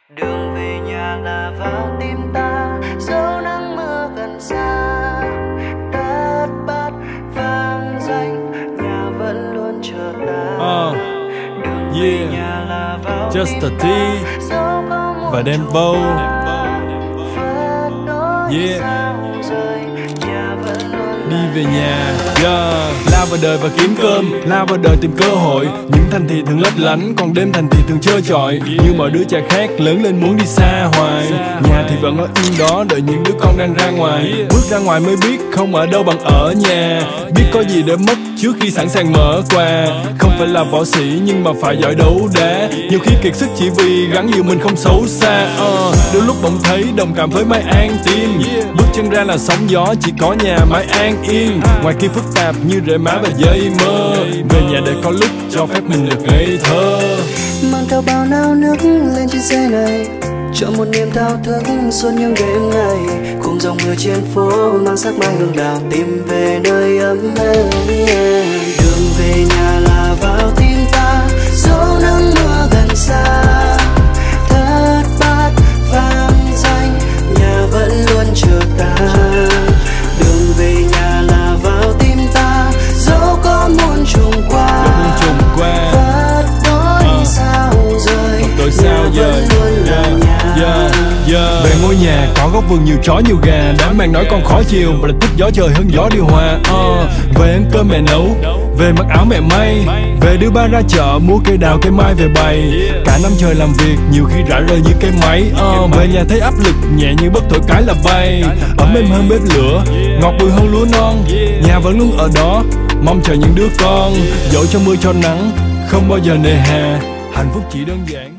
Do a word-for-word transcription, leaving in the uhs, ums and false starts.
Đường về nhà là vào tim ta, dẫu nắng mưa gần xa. Đất bát vang danh, nhà vẫn luôn chờ ta. uh, Đường yeah. về nhà là vào Just tim a ta, tea dẫu có một và đem chút vô. phật đôi Yeah. sao rơi, nhà vẫn luôn Đi là về nhà, yeah. La vào đời và kiếm cơm, la vào đời tìm cơ hội. Những thành thị thường lấp lánh, còn đêm thành thị thường trơ trọi. Như mọi đứa trẻ khác lớn lên muốn đi xa hoài. Nhà thì vẫn ở yên đó, đợi những đứa con đang ra ngoài. Bước ra ngoài mới biết không ở đâu bằng ở nhà. Biết có gì để mất trước khi sẵn sàng mở quà. Không phải là võ sĩ nhưng mà phải giỏi đấu đá. Nhiều khi kiệt sức chỉ vì gắn nhiều mình không xấu xa. uh, Đôi lúc bỗng thấy đồng cảm với Mai An tim. Bước chân ra là sóng gió, chỉ có nhà Mai An yên. Ngoài kia phức tạp như rễ má và dây mơ. Về nhà để có lúc cho phép mình được ngây thơ. mang theo bao nao nước lên trên xe này, cho một niềm thao thức suốt những đêm ngày. Cùng dòng mưa trên phố mang sắc mai hương đào, tìm về nơi ấm êm. Đường về nhà là vào tim ta, dẫu nắng mưa gần xa. Thất bát vang danh, nhà vẫn luôn chờ ta. Đường về nhà là vào tim ta, dẫu có muôn trùng qua. Trùng qua Đôi sao rơi, yeah, yeah, yeah. Về ngôi nhà có góc vườn nhiều chó nhiều gà. Đám mang nói con khó chiều và thích gió trời hơn gió điều hòa. uh, Về ăn cơm mẹ nấu, về mặc áo mẹ may. Về đưa ba ra chợ mua cây đào cây mai về bày. Cả năm trời làm việc nhiều khi rã rời như cây máy. uh, Về nhà thấy áp lực nhẹ như bất thổi cái là bay. Ấm êm hơn bếp lửa, ngọt bùi hơn lúa non. Nhà vẫn luôn ở đó, mong chờ những đứa con. Dẫu cho mưa cho nắng, không bao giờ nề hà. Hạnh phúc chỉ đơn giản.